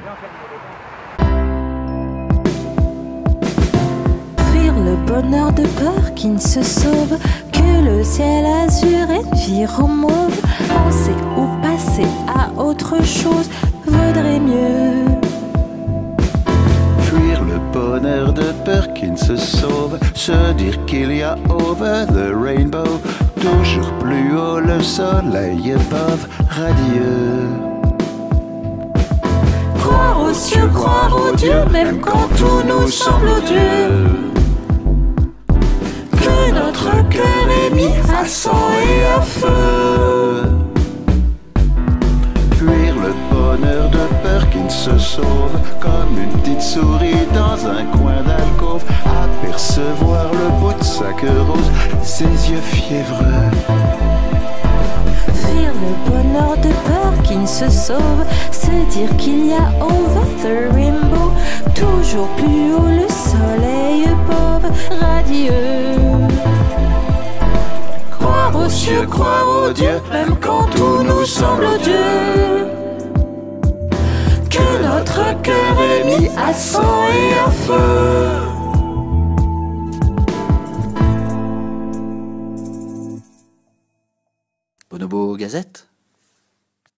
Fuir le bonheur de peur qui ne se sauve, que le ciel azur et une vie mauve. Penser ou passer à autre chose vaudrait mieux. Fuir le bonheur de peur qui ne se sauve, se dire qu'il y a over the rainbow, toujours plus haut le soleil above, radieux. Croire aux cieux, croire aux dieux, même quand tout nous semble odieux. Que notre cœur est mis à sang et à feu. Fuir le bonheur de peur qui ne se sauve, comme une petite souris dans un coin d'alcôve, apercevoir le bout de sa queue rose, ses yeux fiévreux. Fuir le bonheur de peur qui ne se sauve, se dire qu'il y a over the rainbow, toujours plus haut le soleil pauvre, radieux. Croire aux cieux, croire aux dieux, même quand tout nous semble odieux. Que notre cœur est mis à sang et à feu. Bonobo Gazette.